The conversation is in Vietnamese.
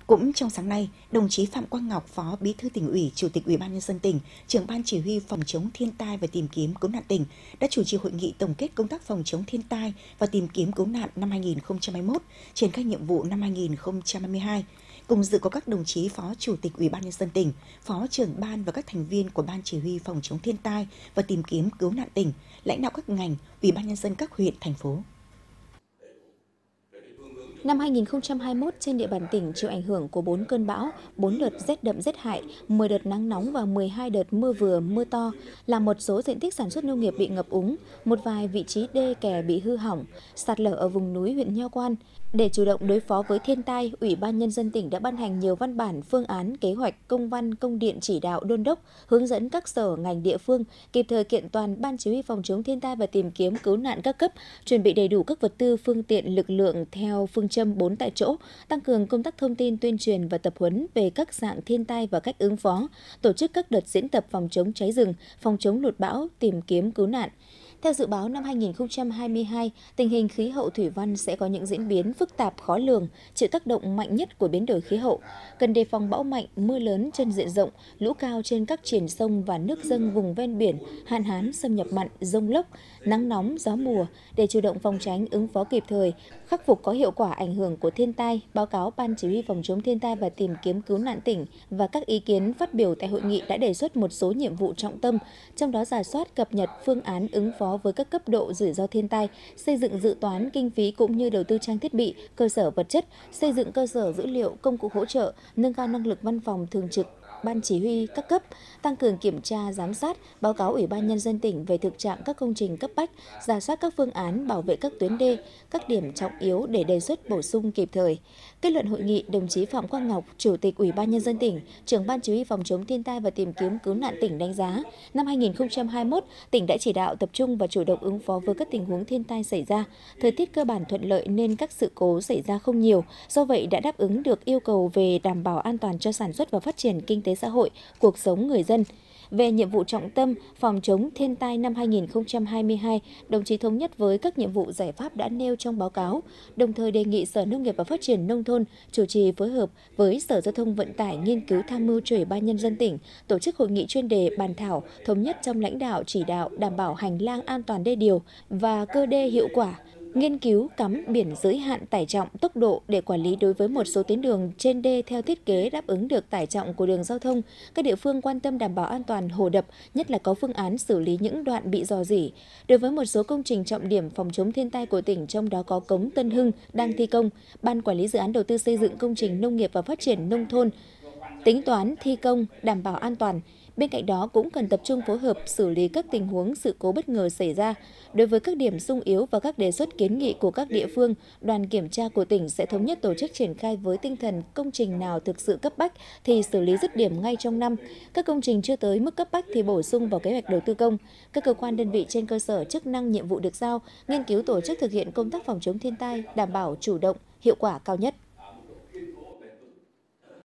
Cũng trong sáng nay, đồng chí Phạm Quang Ngọc, Phó Bí thư Tỉnh ủy, Chủ tịch Ủy ban nhân dân tỉnh, Trưởng ban Chỉ huy phòng chống thiên tai và tìm kiếm cứu nạn tỉnh đã chủ trì hội nghị tổng kết công tác phòng chống thiên tai và tìm kiếm cứu nạn năm 2021, triển khai nhiệm vụ năm 2022. Cùng dự có các đồng chí Phó Chủ tịch Ủy ban nhân dân tỉnh, Phó trưởng ban và các thành viên của Ban Chỉ huy phòng chống thiên tai và tìm kiếm cứu nạn tỉnh, lãnh đạo các ngành, Ủy ban nhân dân các huyện, thành phố. Năm 2021, trên địa bàn tỉnh chịu ảnh hưởng của 4 cơn bão, 4 đợt rét đậm rét hại, 10 đợt nắng nóng và 12 đợt mưa vừa, mưa to, làm một số diện tích sản xuất nông nghiệp bị ngập úng, một vài vị trí đê kè bị hư hỏng, sạt lở ở vùng núi huyện Nho Quan. Để chủ động đối phó với thiên tai, Ủy ban Nhân dân tỉnh đã ban hành nhiều văn bản, phương án, kế hoạch, công văn, công điện chỉ đạo đôn đốc, hướng dẫn các sở, ngành địa phương kịp thời kiện toàn Ban Chỉ huy phòng chống thiên tai và tìm kiếm cứu nạn các cấp, chuẩn bị đầy đủ các vật tư, phương tiện, lực lượng theo phương châm 4 tại chỗ, tăng cường công tác thông tin, tuyên truyền và tập huấn về các dạng thiên tai và cách ứng phó, tổ chức các đợt diễn tập phòng chống cháy rừng, phòng chống lụt bão, tìm kiếm cứu nạn. Theo dự báo năm 2022, tình hình khí hậu thủy văn sẽ có những diễn biến phức tạp khó lường, chịu tác động mạnh nhất của biến đổi khí hậu. Cần đề phòng bão mạnh, mưa lớn trên diện rộng, lũ cao trên các triển sông và nước dâng vùng ven biển, hạn hán, xâm nhập mặn, dông lốc, nắng nóng, gió mùa. Để chủ động phòng tránh, ứng phó kịp thời, khắc phục có hiệu quả ảnh hưởng của thiên tai, báo cáo Ban Chỉ huy phòng chống thiên tai và tìm kiếm cứu nạn tỉnh và các ý kiến phát biểu tại hội nghị đã đề xuất một số nhiệm vụ trọng tâm, trong đó rà soát cập nhật phương án ứng phó với các cấp độ rủi ro thiên tai, xây dựng dự toán kinh phí cũng như đầu tư trang thiết bị, cơ sở vật chất, xây dựng cơ sở dữ liệu, công cụ hỗ trợ, nâng cao năng lực văn phòng thường trực Ban Chỉ huy các cấp, tăng cường kiểm tra, giám sát, báo cáo Ủy ban Nhân dân tỉnh về thực trạng các công trình cấp bách, rà soát các phương án bảo vệ các tuyến đê, các điểm trọng yếu để đề xuất bổ sung kịp thời. Kết luận hội nghị, đồng chí Phạm Quang Ngọc, Chủ tịch Ủy ban Nhân dân tỉnh, Trưởng Ban Chỉ huy phòng chống thiên tai và tìm kiếm cứu nạn tỉnh đánh giá, năm 2021, tỉnh đã chỉ đạo tập trung và chủ động ứng phó với các tình huống thiên tai xảy ra. Thời tiết cơ bản thuận lợi nên các sự cố xảy ra không nhiều, do vậy đã đáp ứng được yêu cầu về đảm bảo an toàn cho sản xuất và phát triển kinh tế xã hội, cuộc sống người dân. Về nhiệm vụ trọng tâm phòng chống thiên tai năm 2022, đồng chí thống nhất với các nhiệm vụ giải pháp đã nêu trong báo cáo, đồng thời đề nghị Sở Nông nghiệp và Phát triển Nông thôn chủ trì phối hợp với Sở Giao thông Vận tải nghiên cứu tham mưu cho Ủy ban Nhân dân tỉnh tổ chức hội nghị chuyên đề bàn thảo thống nhất trong lãnh đạo chỉ đạo đảm bảo hành lang an toàn đê điều và cơ đê hiệu quả, nghiên cứu cắm biển giới hạn tải trọng tốc độ để quản lý đối với một số tuyến đường trên đê theo thiết kế đáp ứng được tải trọng của đường giao thông. Các địa phương quan tâm đảm bảo an toàn hồ đập, nhất là có phương án xử lý những đoạn bị rò rỉ. Đối với một số công trình trọng điểm phòng chống thiên tai của tỉnh, trong đó có cống Tân Hưng đang thi công, Ban Quản lý Dự án Đầu tư xây dựng công trình nông nghiệp và phát triển nông thôn tính toán thi công đảm bảo an toàn. Bên cạnh đó cũng cần tập trung phối hợp xử lý các tình huống sự cố bất ngờ xảy ra. Đối với các điểm xung yếu và các đề xuất kiến nghị của các địa phương, đoàn kiểm tra của tỉnh sẽ thống nhất tổ chức triển khai với tinh thần công trình nào thực sự cấp bách thì xử lý dứt điểm ngay trong năm. Các công trình chưa tới mức cấp bách thì bổ sung vào kế hoạch đầu tư công. Các cơ quan đơn vị trên cơ sở chức năng nhiệm vụ được giao, nghiên cứu tổ chức thực hiện công tác phòng chống thiên tai, đảm bảo chủ động, hiệu quả cao nhất.